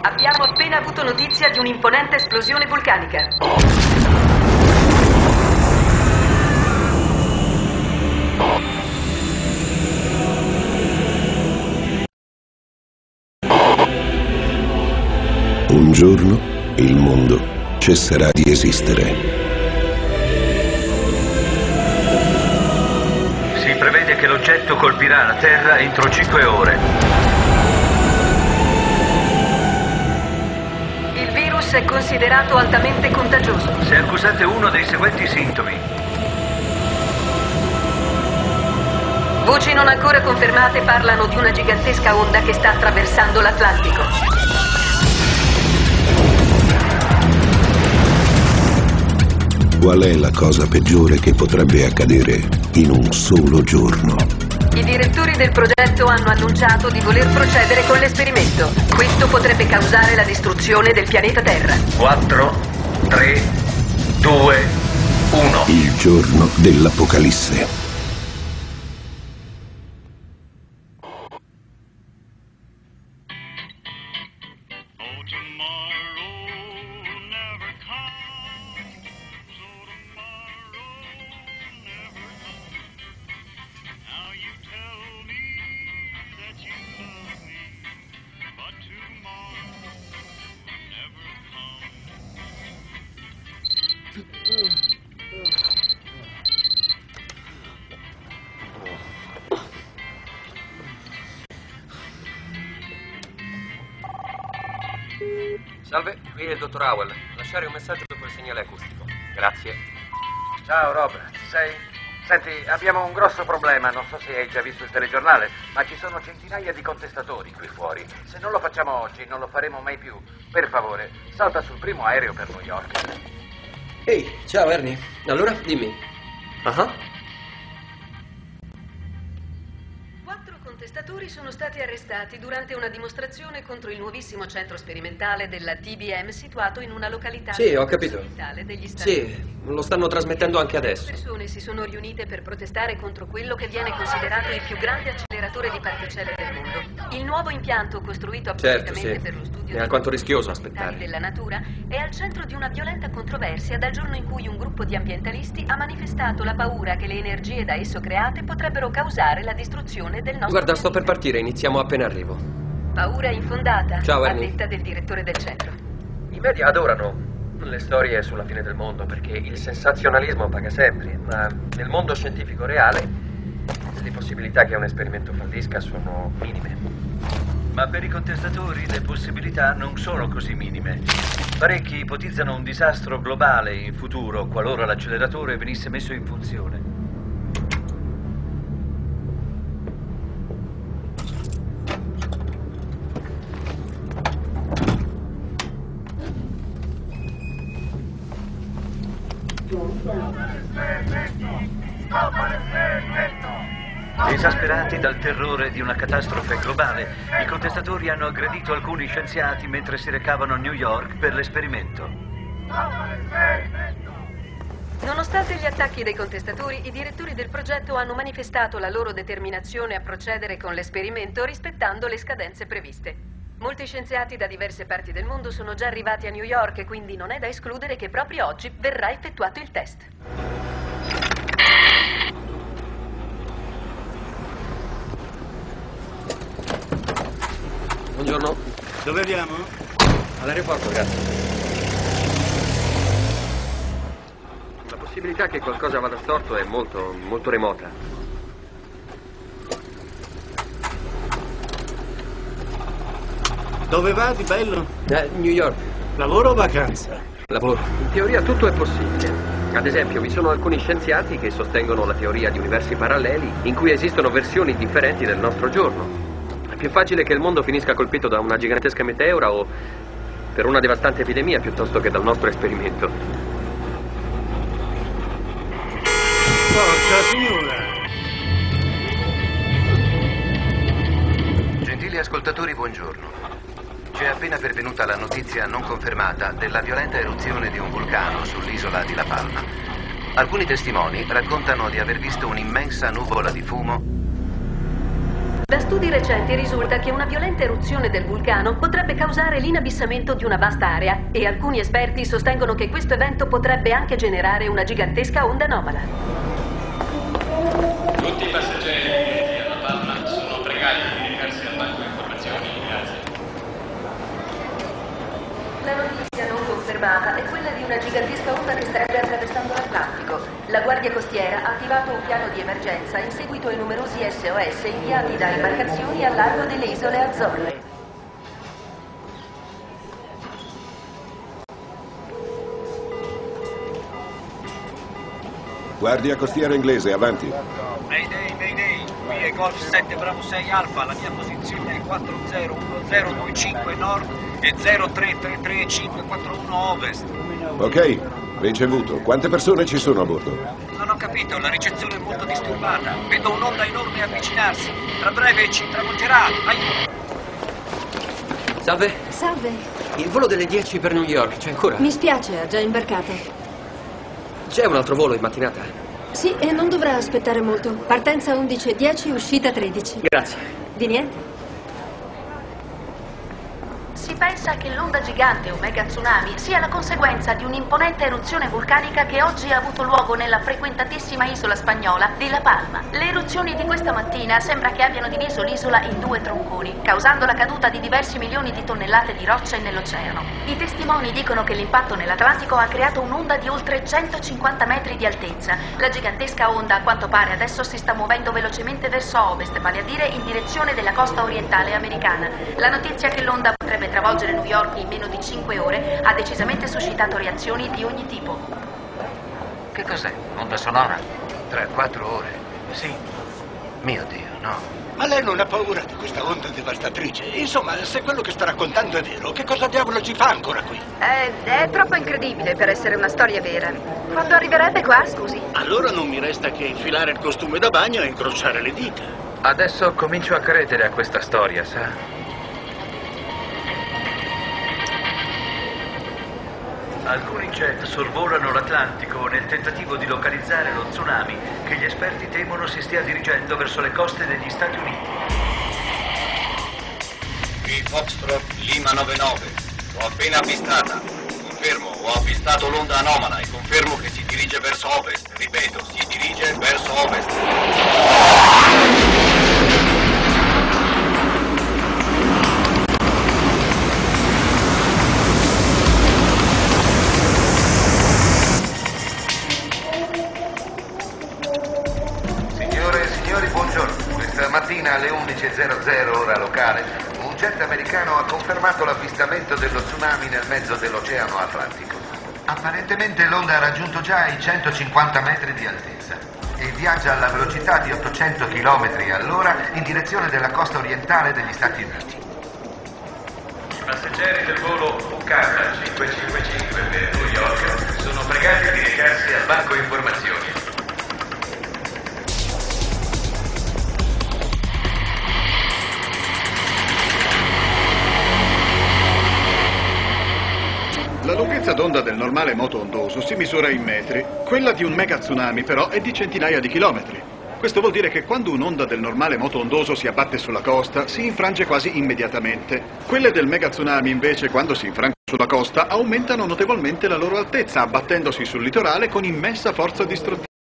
Abbiamo appena avuto notizia di un'imponente esplosione vulcanica. Un giorno il mondo cesserà di esistere. Si prevede che l'oggetto colpirà la Terra entro 5 ore. Il virus è considerato altamente contagioso. Se accusate uno dei seguenti sintomi: voci non ancora confermate parlano di una gigantesca onda che sta attraversando l'Atlantico. Qual è la cosa peggiore che potrebbe accadere in un solo giorno? I direttori del progetto hanno annunciato di voler procedere con l'esperimento. Questo potrebbe causare la distruzione del pianeta Terra. 4, 3, 2, 1. Il giorno dell'Apocalisse. Salve, qui è il dottor Howell. Lasciare un messaggio dopo il segnale acustico. Grazie. Ciao Rob, ci sei? Senti, abbiamo un grosso problema, non so se hai già visto il telegiornale, ma ci sono centinaia di contestatori qui fuori. Se non lo facciamo oggi, non lo faremo mai più. Per favore, salta sul primo aereo per New York. Ehi, ciao Ernie. Allora, dimmi. Contestatori sono stati arrestati durante una dimostrazione contro il nuovissimo centro sperimentale della TBM situato in una località Sì, ho capito. degli Stati Uniti. Sì, lo stanno trasmettendo anche adesso. Le persone si sono riunite per protestare contro quello che viene considerato il più grande acceleratore di particelle del mondo. Il nuovo impianto costruito appositamente per lo studio è alquanto rischioso aspettare della natura è al centro di una violenta controversia dal giorno in cui un gruppo di ambientalisti ha manifestato la paura che le energie da esso create potrebbero causare la distruzione del nostro Guarda, sto per partire, iniziamo appena arrivo. Paura infondata, Ciao, a Ernie. detta del direttore del centro. I media adorano le storie sulla fine del mondo perché il sensazionalismo paga sempre, ma nel mondo scientifico reale le possibilità che un esperimento fallisca sono minime. Ma per i contestatori le possibilità non sono così minime. Parecchi ipotizzano un disastro globale in futuro qualora l'acceleratore venisse messo in funzione. Esasperati dal terrore di una catastrofe globale, i contestatori hanno aggredito alcuni scienziati mentre si recavano a New York per l'esperimento. Nonostante gli attacchi dei contestatori, i direttori del progetto hanno manifestato la loro determinazione a procedere con l'esperimento rispettando le scadenze previste. Molti scienziati da diverse parti del mondo sono già arrivati a New York e quindi non è da escludere che proprio oggi verrà effettuato il test. Buongiorno. Dove andiamo? All'aeroporto, grazie. La possibilità che qualcosa vada storto è molto remota. Dove va di bello? New York. Lavoro o vacanza? Lavoro. In teoria tutto è possibile. Ad esempio, vi sono alcuni scienziati che sostengono la teoria di universi paralleli in cui esistono versioni differenti del nostro giorno. È più facile che il mondo finisca colpito da una gigantesca meteora o per una devastante epidemia piuttosto che dal nostro esperimento. Forza, signora! Gentili ascoltatori, buongiorno. Ci è appena pervenuta la notizia non confermata della violenta eruzione di un vulcano sull'isola di La Palma. Alcuni testimoni raccontano di aver visto un'immensa nuvola di fumo Da studi recenti risulta che una violenta eruzione del vulcano potrebbe causare l'inabissamento di una vasta area e alcuni esperti sostengono che questo evento potrebbe anche generare una gigantesca onda anomala. Tutti i passeggeri alla Palma sono pregati di recarsi al banco informazioni. Grazie. La notizia non confermata è quella di una gigantesca onda che starebbe attraversando l'Atlantico. La Guardia Costiera ha attivato un piano di emergenza in seguito ai numerosi SOS inviati da imbarcazioni al largo delle isole Azzorre. Guardia Costiera inglese, avanti. Mayday, Mayday, qui è Golf 7 Bravo 6 Alfa, la mia posizione è 401025 nord e 0333541 ovest. Ok, ricevuto. Quante persone ci sono a bordo? Non ho capito, la ricezione è molto disturbata. Vedo un'onda enorme avvicinarsi. Tra breve ci travolgerà. Aiuto! Salve, Salve. il volo delle 10 per New York c'è ancora? Mi spiace, ha già imbarcato. C'è un altro volo in mattinata? Sì, e non dovrà aspettare molto. Partenza 11:10, uscita 13. Grazie. Di niente. Si pensa che l'onda gigante o mega tsunami sia la conseguenza di un'imponente eruzione vulcanica che oggi ha avuto luogo nella frequentatissima isola spagnola di La Palma. Le eruzioni di questa mattina sembra che abbiano diviso l'isola in due tronconi, causando la caduta di diversi milioni di tonnellate di rocce nell'oceano. I testimoni dicono che l'impatto nell'Atlantico ha creato un'onda di oltre 150 metri di altezza. La gigantesca onda, a quanto pare, adesso si sta muovendo velocemente verso ovest, vale a dire in direzione della costa orientale americana. La notizia che l'onda potrebbe travolgere New York in meno di 5 ore ha decisamente suscitato reazioni di ogni tipo. Che cos'è? Onda sonora? Tra 4 ore? Sì. Mio Dio, no. Ma lei non ha paura di questa onda devastatrice? Insomma, se quello che sta raccontando è vero, che cosa diavolo ci fa ancora qui? È troppo incredibile per essere una storia vera. Quando arriverebbe qua, scusi? Allora non mi resta che infilare il costume da bagno e incrociare le dita. Adesso comincio a credere a questa storia, sa? Alcuni jet sorvolano l'Atlantico nel tentativo di localizzare lo tsunami che gli esperti temono si stia dirigendo verso le coste degli Stati Uniti. Qui Foxtrot Lima 99. L'ho appena avvistata. Confermo, ho avvistato l'onda anomala e confermo che si dirige verso ovest. Ripeto, si dirige verso ovest. Mattina alle 11:00 ora locale, un jet americano ha confermato l'avvistamento dello tsunami nel mezzo dell'Oceano Atlantico. Apparentemente l'onda ha raggiunto già i 150 metri di altezza e viaggia alla velocità di 800 km all'ora in direzione della costa orientale degli Stati Uniti. I passeggeri del volo Fucata 555 per New York sono pregati di recarsi al banco informazioni. La lunghezza d'onda del normale moto ondoso si misura in metri. Quella di un mega tsunami, però, è di centinaia di chilometri. Questo vuol dire che quando un'onda del normale moto ondoso si abbatte sulla costa, si infrange quasi immediatamente. Quelle del mega tsunami, invece, quando si infrangono sulla costa, aumentano notevolmente la loro altezza, abbattendosi sul litorale con immensa forza distruttiva.